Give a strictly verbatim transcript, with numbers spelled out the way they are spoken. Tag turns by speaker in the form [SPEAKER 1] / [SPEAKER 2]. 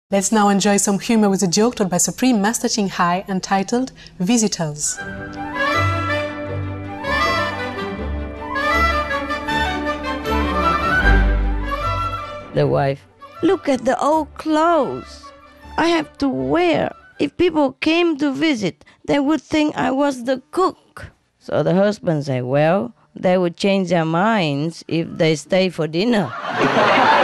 [SPEAKER 1] Let's now enjoy some humor with a joke told by Supreme Master Ching Hai entitled Visitors.
[SPEAKER 2] The wife: look at the old clothes I have to wear. If people came to visit, they would think I was the cook. So the husband said, well, they would change their minds if they stay for dinner.